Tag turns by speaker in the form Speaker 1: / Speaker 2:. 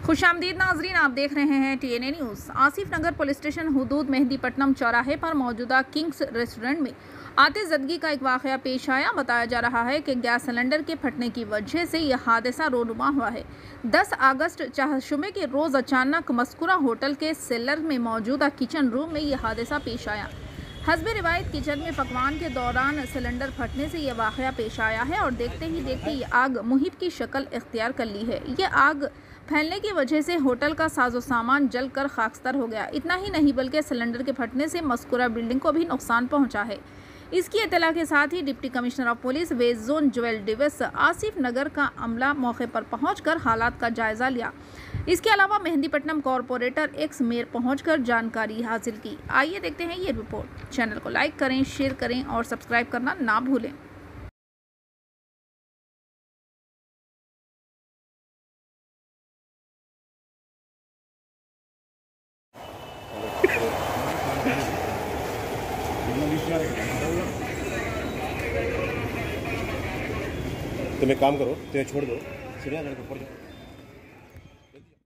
Speaker 1: खुशामदीद नाजरीन, आप देख रहे हैं TNA news. Asif Nagar police station हुदूद मेहंदीपट्टनम चौराहे पर मौजूदा किंग्स रेस्टोरेंट में आतिशज़दगी का एक वाक़या पेश आया। बताया जा रहा है कि गैस सिलेंडर के फटने की वजह से यह हादसा रोनुमा हुआ है। 10 अगस्त चाहशुमे के रोज़ अचानक मस्कुरा होटल के सेलर में मौजूदा किचन रूम में यह हादसा पेश आया। हस्बे रिवायत किचन में पकवान के दौरान सिलेंडर फटने से यह वाक़या पेश आया है और देखते ही देखते ये आग मुहिब की शक्ल इख्तियार कर ली है। यह आग फैलने की वजह से होटल का साजो सामान जलकर खाकस्तर हो गया। इतना ही नहीं बल्कि सिलेंडर के फटने से मस्कुरा बिल्डिंग को भी नुकसान पहुंचा है। इसकी इत्तला के साथ ही deputy commissioner of police west zone Joel Davis Asif Nagar का अमला मौके पर पहुंचकर हालात का जायजा लिया। इसके अलावा मेहंदीपट्टनम कॉरपोरेटर एक्स मेयर पहुंचकर जानकारी हासिल की। आइए देखते हैं ये रिपोर्ट। चैनल को लाइक करें, शेयर करें और सब्सक्राइब करना ना भूलें।
Speaker 2: तुम एक काम करो, तुम्हें छोड़ दो, सीढ़ियाँ चढ़ के ऊपर जाओ।